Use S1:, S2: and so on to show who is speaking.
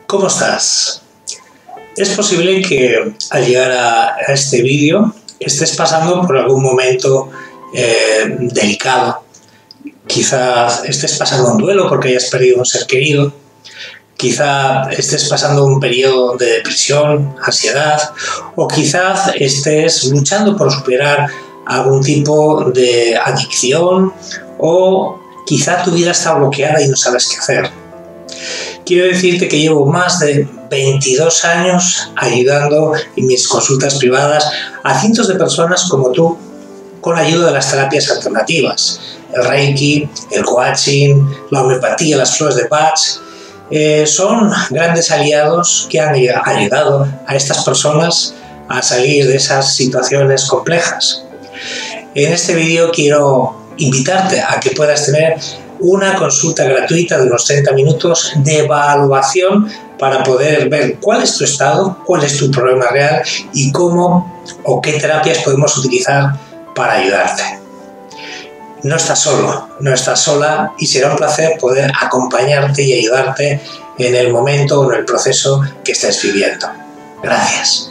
S1: ¿Cómo estás? Es posible que al llegar a este vídeo estés pasando por algún momento delicado. Quizás estés pasando un duelo porque hayas perdido un ser querido. Quizás estés pasando un periodo de depresión, ansiedad, o quizás estés luchando por superar algún tipo de adicción, o quizá tu vida está bloqueada y no sabes qué hacer. Quiero decirte que llevo más de 22 años ayudando en mis consultas privadas a cientos de personas como tú con ayuda de las terapias alternativas, el Reiki, el coaching, la homeopatía, las flores de Bach. Son grandes aliados que han ayudado a estas personas a salir de esas situaciones complejas. En este vídeo quiero invitarte a que puedas tener una consulta gratuita de unos 30 minutos de evaluación para poder ver cuál es tu estado, cuál es tu problema real y cómo o qué terapias podemos utilizar para ayudarte. No estás solo, no estás sola y será un placer poder acompañarte y ayudarte en el momento o en el proceso que estés viviendo. Gracias.